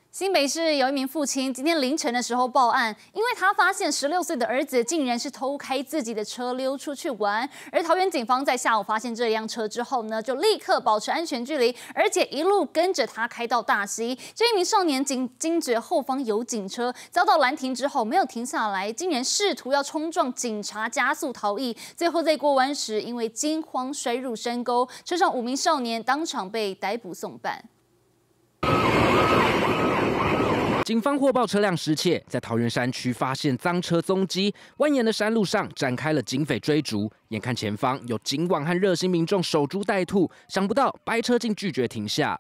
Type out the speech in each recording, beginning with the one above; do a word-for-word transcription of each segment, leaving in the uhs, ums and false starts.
新北市有一名父亲今天凌晨的时候报案，因为他发现十六岁的儿子竟然是偷开自己的车溜出去玩。而桃园警方在下午发现这辆车之后呢，就立刻保持安全距离，而且一路跟着他开到大溪。这一名少年惊惊觉后方有警车，遭到拦停之后没有停下来，竟然试图要冲撞警察，加速逃逸。最后在过弯时，因为惊慌摔入山沟，车上五名少年当场被逮捕送办。 警方获报车辆失窃，在桃园山区发现赃车踪迹，蜿蜒的山路上展开了警匪追逐。眼看前方有警网和热心民众守株待兔，想不到白车竟拒绝停下。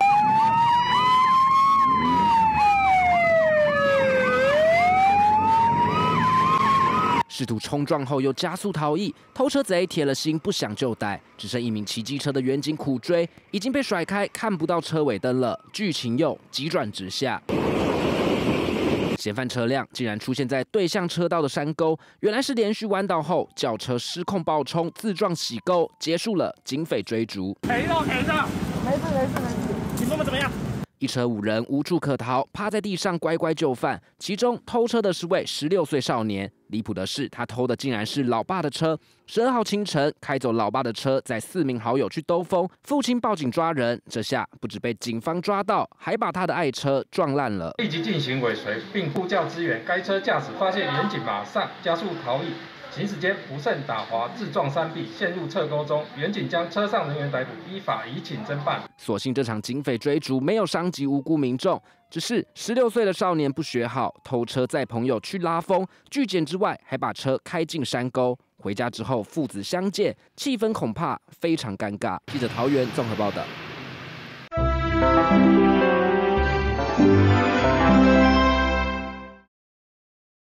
试图冲撞后又加速逃逸，偷车贼铁了心不想就逮，只剩一名骑机车的员警苦追，已经被甩开，看不到车尾灯了。剧情又急转直下，嫌犯车辆竟然出现在对向车道的山沟，原来是连续弯道后轿车失控爆冲，自撞洗沟，结束了警匪追逐。 赔了赔了，没事没事没事，你摸摸怎么样？ 一车五人无处可逃，趴在地上乖乖就范。其中偷车的是位十六岁少年，离谱的是，他偷的竟然是老爸的车。十二号清晨，开走老爸的车，载四名好友去兜风，父亲报警抓人，这下不止被警方抓到，还把他的爱车撞烂了。 立即进行尾随，并呼叫支援。该车驾驶发现远警，马上加速逃逸。 行驶间不慎打滑，自撞山壁，陷入侧沟中。远警将车上人员逮捕，依法移请侦办。 所幸这场警匪追逐没有伤及无辜民众，只是十六岁的少年不学好，偷车载朋友去拉风，拒检之外，还把车开进山沟。回家之后，父子相见，气氛恐怕非常尴尬。记者桃园综合报道。